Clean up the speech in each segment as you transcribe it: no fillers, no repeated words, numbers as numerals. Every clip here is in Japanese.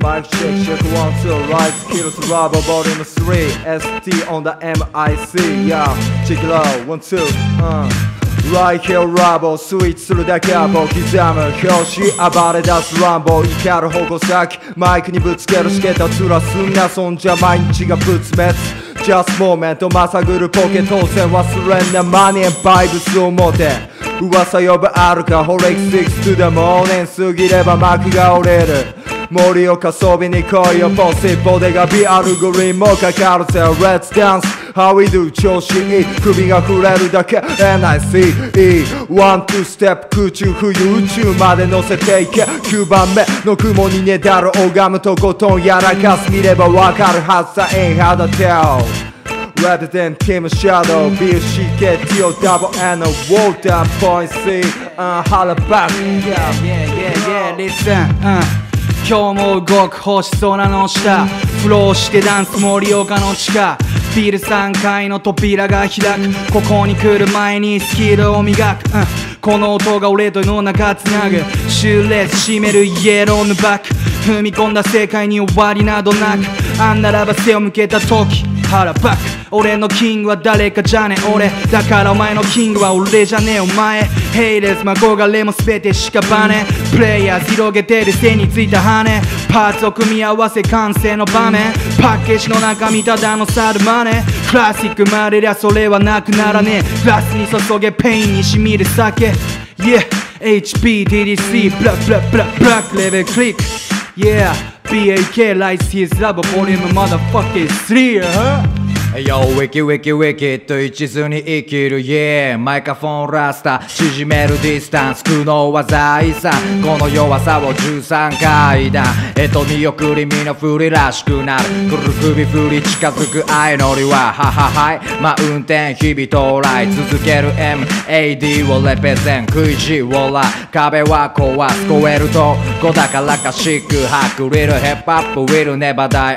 Mic check, check 1, 2, right, Kilos Rubber Volume 3 ST on the MIC, yeah, check it out, 1, 2, Right here ラボスイッチするだけは刻む表紙暴れ出すランボ怒る矛先マイクにぶつけるしけた面すんなそんじゃ毎日が仏滅 Just moment まさぐるポケ当選忘れんなマニーバイブスを持て噂呼ぶアルカホレック6 to the morning 過ぎれば幕が折れる森岡遊びに来いよポス一方でがビアルゴリもかかるぜ Let's dance How we do 調子いい首が触れるだけ NICE ワンツーステップ空中浮遊宇宙まで乗せていけ9番目の雲にねだる拝むとことんやらかす見ればわかるはずさ Ain't how to tell Rather than Team Shadow BUCKTO double N Water Point C Holla back Yeah listen 今日も動く星空の下フローしてダンス盛岡の地下ビル3階の扉が開くここに来る前にスキルを磨く、この音が俺との中つなぐシューレス締めるイエローのバック踏み込んだ世界に終わりなどなくあんならば背を向けた時腹バック俺のキングは誰かじゃねえ俺だからお前のキングは俺じゃねえお前ヘイレス憧れも全て屍プレイヤー広げてる背についた羽パーツを組み合わせ完成の場面パッケージの中身ただのサルマネクラシックまれりゃそれはなくならねえグラスに注げペインに染みる酒 Yeah HP DDC ブラブラブラブラックレベルクリック Yeah BAK lights his love volume motherfucking 3 Yo ウィキウィキウィキと一途に生きる Yeah マイクフォンラスター縮めるディスタンス苦悩は財産この弱さを13回だ見送り身の振りらしくなるくる首振り近づく相乗りははははいマウンテン日々到来続ける MAD をレペゼン食い地をら壁は壊す超えるとこだからかしくはくれるヒップアップ Will never die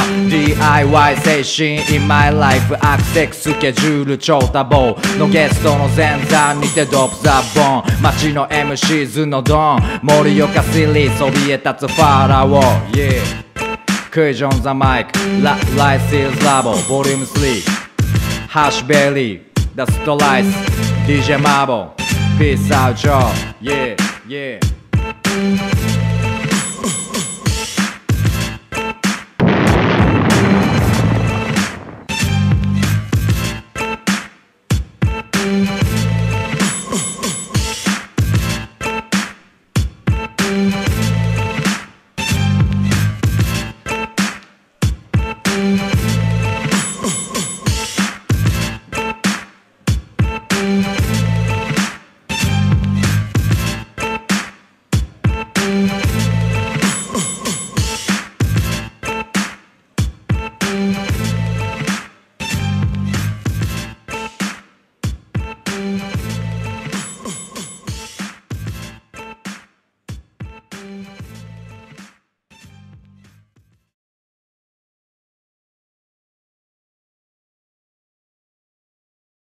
DIY 精神 in my life アクセクスケジュール超多忙のゲストの前座にてドップザボン街の MC ズのドン盛岡シリーそびえ立つファラオ Yeah クイジョンザマイクライスイズラボボリューム3ハッシュベリーダストライス DJ マーボピースアウト Yeah Yeah